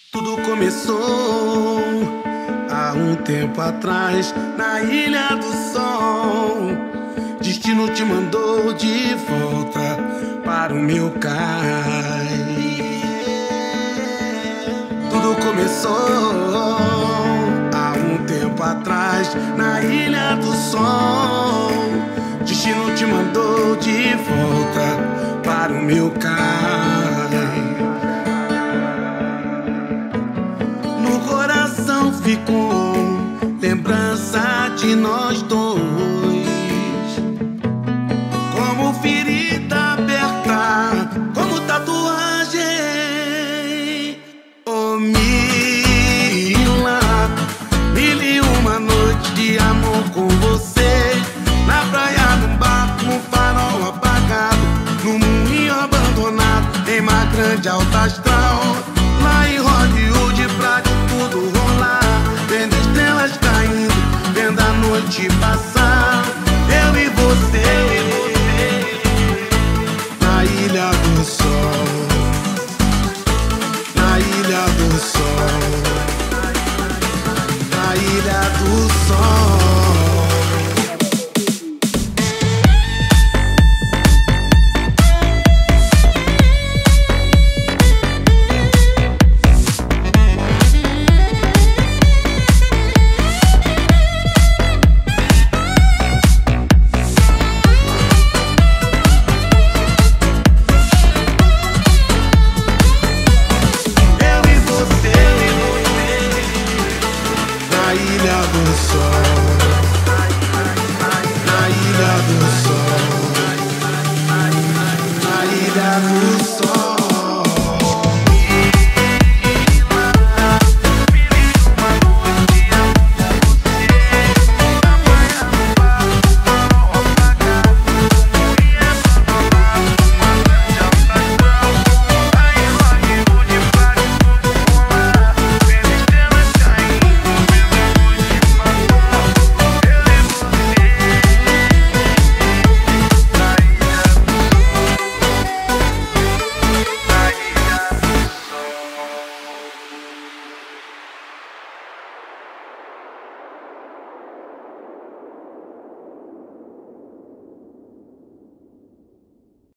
Tudo começou há um tempo atrás, na Ilha do Sol. Destino te mandou de volta para o meu cais. Tudo começou há um tempo atrás, na Ilha do Sol. Destino te mandou de volta para o meu cais. No coração ficou lembrança de nós dois, como ferida aberta, como tatuagem. Oh, Mila, mil e uma noite de amor com você.